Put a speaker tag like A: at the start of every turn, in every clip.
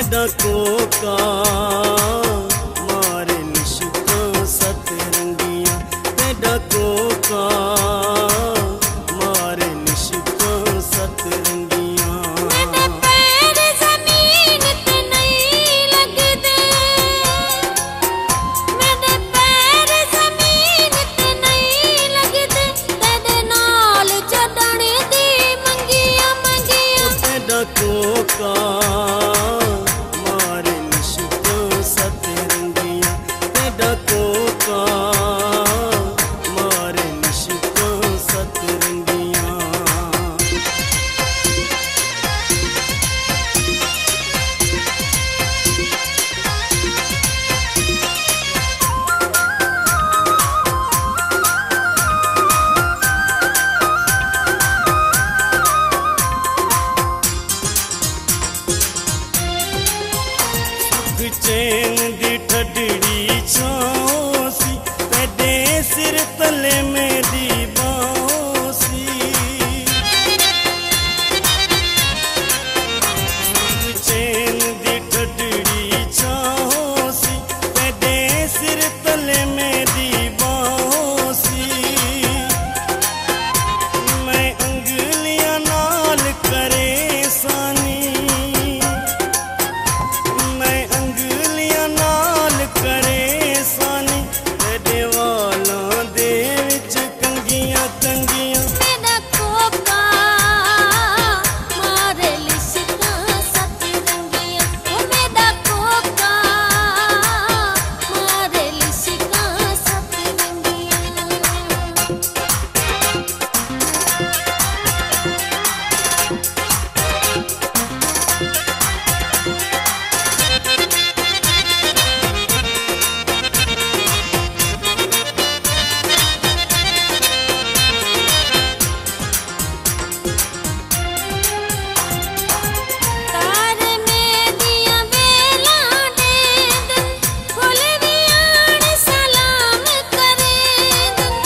A: डाकों का मारे निशुका सतरंगियां, डाकों का मारे निशुका सतरंगियां।
B: मेरे पैर जमीन ते नहीं लगदे, मेरे पैर जमीन ते नहीं लगदे, तेरे नाल चढ़न दी मंगियां मंगियां।
A: डाकों का मारे निशुका सतरंगियां, डाकों का मारे निशुका सतरंगियां। चैन दी ठडड़ी छाओ सी, तेरे सिर तले मेरी बाहों सी। चैन दी ठडड़ी छाओ सी, तेरे सिर तले मेरी बाहों सी। मैं अंगलियां नाल करे सानी, मैं अंगलियां नाल करे सानी, तेरे वालां दे विच कंगियां कंगियां।
B: मेरा कोका मारे लिशका सतरंगियां, ओ मेरा कोका मारे लिशका सतरंगियां। तार में दिया वेला दे दन, फुल भी आन सलाम करे दन।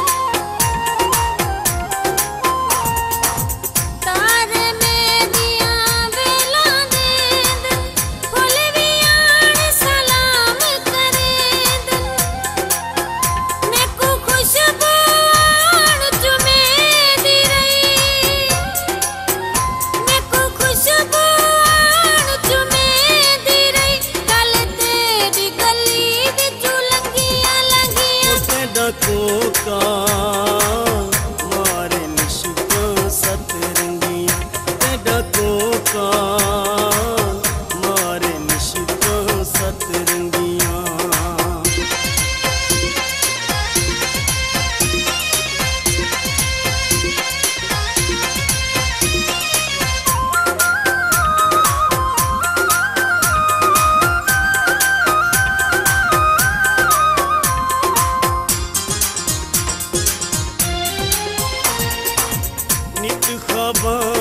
B: तार में दिया वेला दे दन, फुल भी आन सलाम करे दन। मैकू खुशबू आन चुमे दी रही, मैकू खुशबू आन चुमे दी रही, कल तेरी गली विचू लंघियां लंघियां।
A: डाकों का मारे निशुका सतरंगियां, डाकों का मारे निशुका सतरंगियां। नित खबर